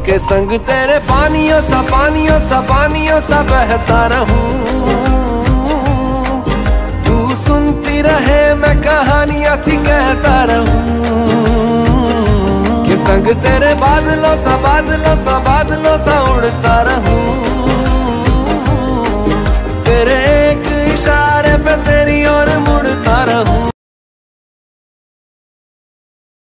के संग तेरे पानियों सा बहता रहूं। तू सुनती रहे मैं कहानियां सी कहता रहूं। के संग तेरे बादलों सा उड़ता रहूं। तेरे